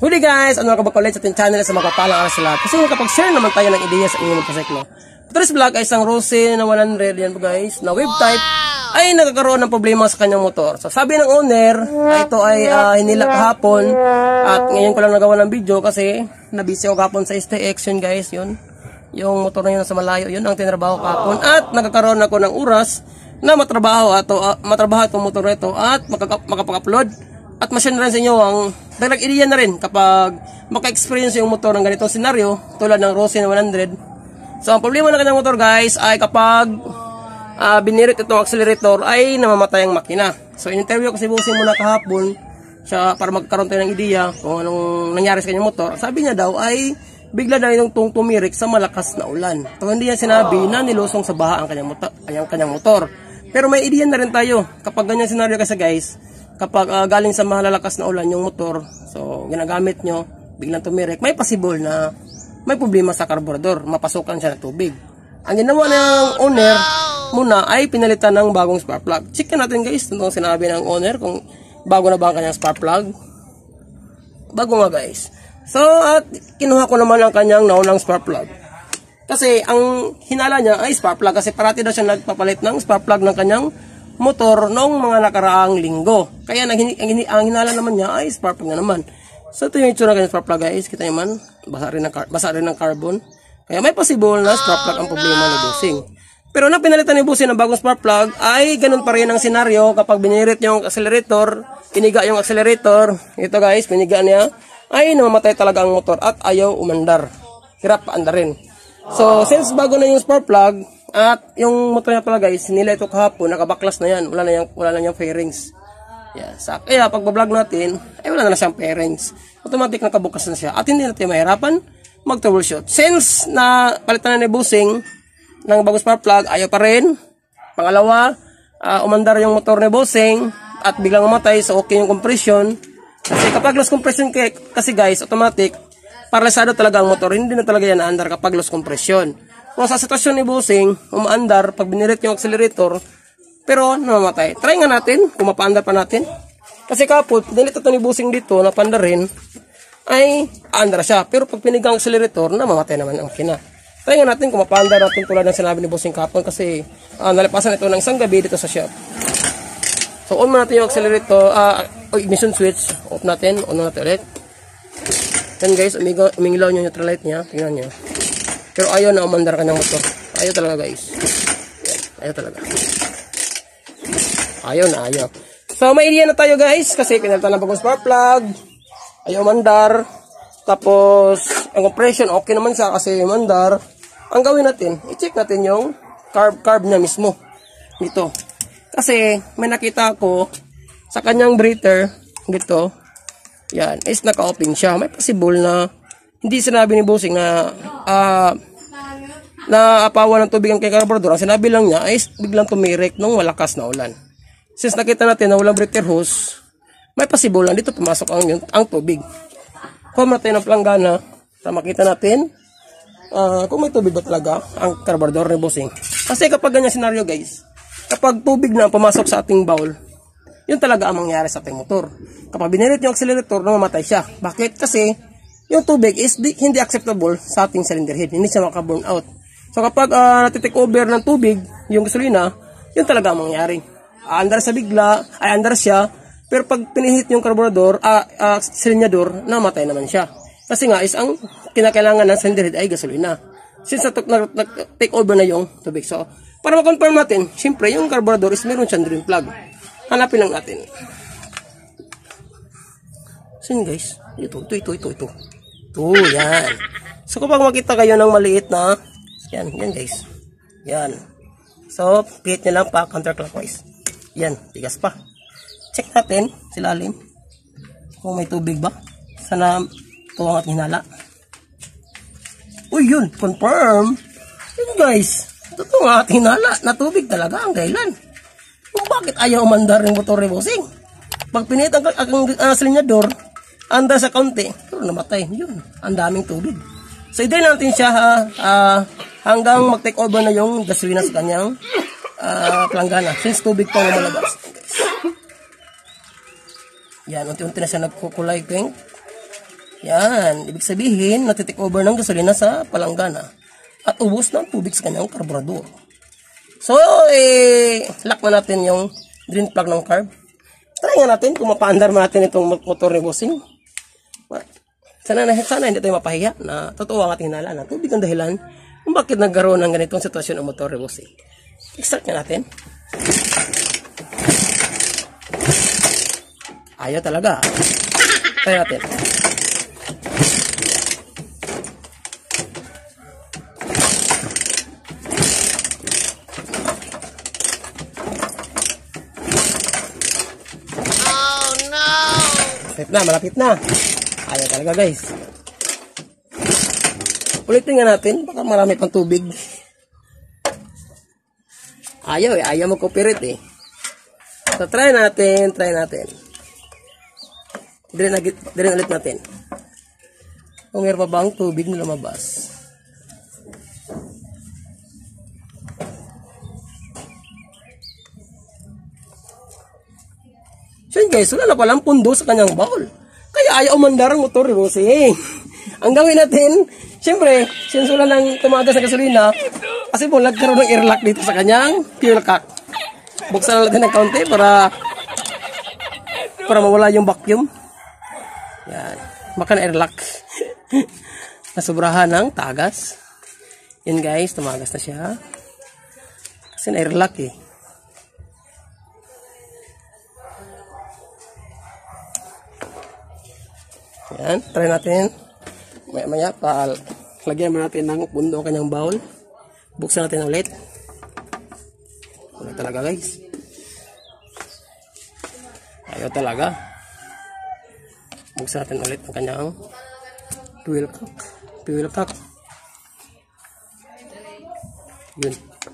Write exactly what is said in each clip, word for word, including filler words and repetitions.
Huli guys, ano ka ba ulit sa ating channel sa magpapalang aras sa lahat. Kasi kapag-share naman tayo ng ideya sa inyong motorsiklo. Today's vlog ay isang Rossi na one hundred yan po guys, na wave type ay nagkakaroon ng problema sa kanyang motor. So sabi ng owner, ay ito ay uh, hinila kahapon at ngayon ko lang nagawa ng video kasi nabisi ako kahapon sa S T X yun guys, yun. Yung motor na yun sa malayo, yun ang tinrabaho kahapon at nagkakaroon ako ng oras na matrabaho ato uh, matrabaho itong motor na ito at makapag-upload at ma-share rin sa inyo ang dalag ideya na rin kapag maka-experience yung motor ng ganitong senaryo tulad ng Rossi na one hundred. So ang problema ng kanyang motor guys ay kapag uh, binirit itong accelerator ay namamatay ang makina. So in-interview ko si Bossing muna kahapon siya para magkaroon tayo ng ideya kung anong nangyari sa kanyang motor. Sabi niya daw ay bigla na yung tung tumirik sa malakas na ulan. So hindi niya sinabi na nilusong sa baha ang kanyang motor, ang kanyang motor. Pero may ideya na rin tayo kapag ganyan senaryo kasi guys, kapag uh, galing sa malalakas na ulan yung motor, so ginagamit nyo, biglang tumirik, may possible na may problema sa karburador, mapasukan siya ng tubig. Ang ginawa ng owner muna ay pinalitan ng bagong spark plug. Check natin guys, itong sinabi ng owner kung bago na ba ang kanyang spark plug. Bago nga guys. So at kinuha ko naman ang kanyang naunang spark plug. Kasi ang hinala niya ay spark plug kasi parati daw siya nagpapalit ng spark plug ng kanyang motor noong mga nakaraang linggo. Kaya ang, ang, ang hinala naman niya ay spark plug na naman. So ito yung itsura ng spark plug guys. Kita nyo man, basa rin ng, basa rin ng carbon. Kaya may possible na spark plug ang problema ni Bossing. Pero na pinalitan ni Bossing ng bagong spark plug ay ganun pa rin ang senaryo kapag binirit yung accelerator, piniga yung accelerator. Ito guys, piniga niya ay namamatay talaga ang motor at ayaw umandar. Hirap paandarin. So since bago na yung spark plug at yung motor niya pala guys, nila ito kahapon, nakabaklas na yan, wala na yung, wala na yung fairings. Yeah, sa, kaya pag bablog natin, ay wala na, na siyang fairings. Automatic nakabukas na siya at hindi natin mahirapan mag-troubleshoot. Since na palitan na ni Bossing ng bagong spark plug, ayaw pa rin. Pangalawa, uh, umandar yung motor ni Bossing at biglang umatay, so okay yung compression. Kasi kapag loss compression kasi guys, automatic, paralisado talaga ang motor. Hindi na talaga yan naandar kapag loss compression. Kung sa sitwasyon ni Bossing, umaandar pag binirit yung accelerator, pero namamatay. Try nga natin kung mapaandar pa natin. Kasi kapot, dahil ito ni Bossing dito, napandar rin, ay aandar siya. Pero pag pinigang accelerator, namamatay naman ang makina. Try nga natin kung mapaandar natin tulad ng sinabi ni Bossing kapon kasi uh, nalipasan ito ng isang gabi dito sa shop. So on mo natin yung accelerator, uh, ignition switch, off natin, on natin ulit. Yan guys, umingilaw yung neutral light niya, tingnan nyo. Pero ayaw na umandar ka ng motor. Ayaw talaga guys. Yan, ayaw talaga. Ayaw na, ayaw. So may idea na tayo guys, kasi pinalitan na bagong spark plug. Ayaw umandar. Tapos, ang compression, okay naman siya kasi umandar. Ang gawin natin, i-check natin yung carb, carb niya mismo. Dito. Kasi, may nakita ako sa kanyang breather, dito, yan, is naka-open siya. May possible na, hindi sinabi ni Bossing na, ah, uh, na apawan ng tubig ang kay carburetor. Ang sinabi lang niya ay biglang tumirik nung malakas na ulan. Since nakita natin na walang breather hose, may possible lang dito pumasok ang, ang tubig. Kung natin ang planggana, para makita natin uh, kung may tubig ba talaga ang carburetor ni Bossing. Kasi kapag ganyan senaryo guys, kapag tubig na pumasok sa ating bowl, yun talaga ang mangyari sa ating motor. Kapag binirit yung accelerator, namamatay siya. Bakit? Kasi yung tubig is di, hindi acceptable sa ating cylinder head. Hindi siya maka-burn out. So kapag uh, natitake over ng tubig, yung gasolina, yun talaga ang mangyari. Aandar sa bigla, ay andar siya, pero pag pinihit yung carburetor, uh, uh, silinyador, namatay naman siya. Kasi nga is ang kinakailangan ng cylinder head ay gasolina. Since nag-take over na yung tubig. So, para ma-confirm natin, syempre yung carburetor is meron siyang drain plug. Hanapin lang natin. So yun guys, ito, ito, ito, ito, ito. Ito, yan. So kapag makita kayo ng maliit na, yan, yan guys. Yan. So, pihit nyo lang pa counterclockwise. Yan, tigas pa. Check natin, silalim. Kung may tubig ba. Sana ito ang ating hinala. Uy, yun, confirm. Yun guys, ito ang ating hinala. Na tubig talaga ang dahilan. Kung bakit ayaw umandar yung motor ni Bossing. Pag pinihit ang, ang uh, silinyador, andar sa kaunti, pero namatay. Yun, ang daming tubig. So, i-drain natin siya ha, uh, hanggang mag-take over na yung gasolina sa kanyang uh, planggana. Since tubig pa ang malabas. Yan, unti-unti na siya nagkukulay pink. Yan, ibig sabihin, natitik over ng gasolina sa palanggana at ubos ng tubig sa kanyang karburador. So, eh, lock na natin yung drain plug ng carb. Try nga natin kung mapaandar natin itong motor ni Bossing. Sana, sana hindi tayo mapahiya na totoo ang ating hinala na tubig ang dahilan kung bakit nagkaroon ng ganitong sitwasyon ang motor ni Bossing. I-start nga natin. Ayaw talaga. Try natin. Malapit na, malapit na. Ayaw talaga guys. Ulitin nga natin, baka marami pang tubig. Ayaw eh, ayaw mag-cooperate eh. So try natin, try natin. Drain ulit natin. Kung meron pa bang tubig na lumabas. So yun guys, wala na palang pundo sa kanyang bowl. Kaya ayaw umandar ang motor ni Bossing. Ang gawin natin, syempre, since wala nang tumagas ng gasolina, kasi po nagkaroon ng airlock dito sa kanyang fuel cock. Buksan natin ng kaunti para para mawala yung vacuum. Yan, baka na airlock. Nasubrahan ng tagas. Yan guys, tumagas na siya. Kasi na airlock eh. Yan, try natin. Maya maya, pa, lagyan mo natin ng pundo ang kanyang bowl. Buksan natin ulit. Wala talaga guys. Ayaw talaga. Buksan natin ulit ang kanyang fuel cock. Fuel cock. Yun.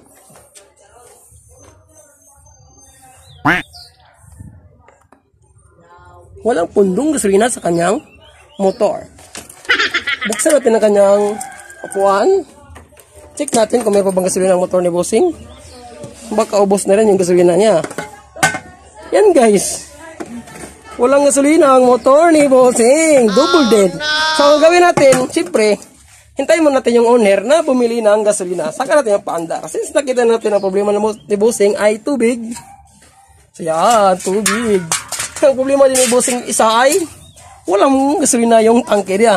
Walang pundong gasolina sa kanyang motor. Buksan natin ang kanyang upuan. Check natin kung may pa bang gasolina ang motor ni Bossing. Baka ubos na rin yung gasolina niya. Yan guys. Walang gasolina ang motor ni Bossing. Double dead. So ang gawin natin, siyempre, hintayin mo natin yung owner na bumili ng gasolina. Saka natin yung paandar. Since nakita natin ang problema ni Bossing ay tubig. So yan, tubig. Ang problema din ni Bossing isa ay walang gasolina yung tangke niya.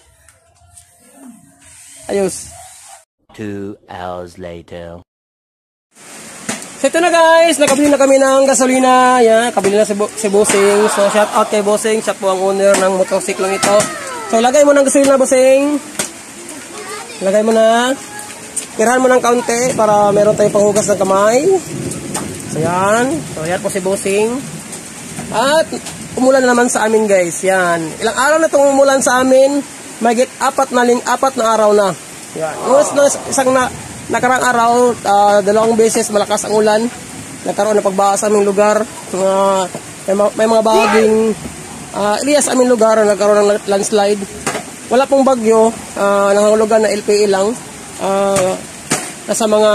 Ayos. Two hours later. So ito na guys, nakabili na kami ng gasolina. Yan, kabili na si, Bo si Bossing. So shout out kay Bossing, siya po ang owner ng motorsiklong ito. So lagay mo ng gasolina, Bossing. Lagay mo na. Tirahan mo ng kaunti para meron tayong panghugas ng kamay. So yan. So yan po si Bossing. At umulan na naman sa amin guys. Yan. Ilang araw na itong umulan sa amin. Magit apat na ling apat na araw na. Yan. Ngunit na isang na, nakarang araw, uh, dalawang beses malakas ang ulan. Nagkaroon ng pagbaha sa aming lugar. Uh, may, may mga bahaging uh, ilias sa aming lugar nagkaroon ng landslide. Wala pong bagyo. Uh, nangangulugan na L P A lang. Uh, nasa mga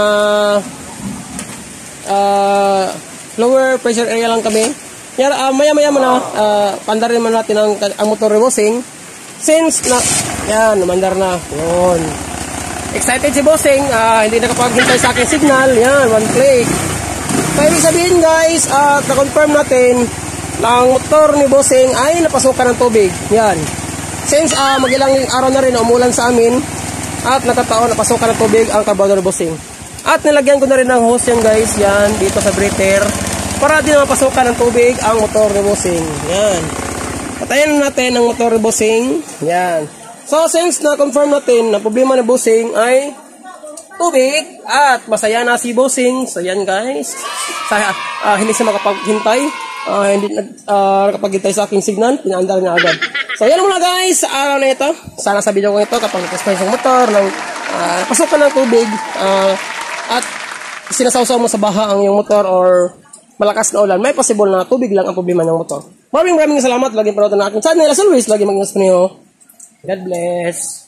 uh, lower pressure area lang kami. Yan, uh, maya maya muna uh, pandarin mo natin ang, ang motor ni Bossing. Since na yan, namandar na. Yun. Excited si Bossing, uh, hindi nakapaghintay sa akin signal. Yan, one click. So ibig sabihin guys, at uh, na-confirm natin na ang motor ni Bossing ay napasukan ng tubig. Yan. Since uh, magilang araw na rin umulan sa amin at nakataon napasukan ng tubig ang karburador ni Bossing. At nilagyan ko na rin ng hose yan guys, yan, dito sa breather. Para din mapasukan ng tubig ang motor ni Bossing. Yan. Patayin natin ang motor ni Bossing. Yan. So, since na-confirm natin na problema ni Bossing ay tubig at masaya na si Bossing. So, yan guys. Sa, uh, hindi siya makapaghintay. Uh, hindi uh, nakapaghintay sa aking signal. Pinaandar niya agad. So, yan muna guys sa araw na ito. Sana sa video ko ito kapag nag-explain sa motor ng uh, pasukan ng tubig uh, at sinasawsaw mo sa baha ang iyong motor or malakas na ulan, may possible na tubig lang ang problema ng motor. Maraming maraming salamat. Lagi panood na aking channel. As always, lagi mag-ingat sa inyo. God bless.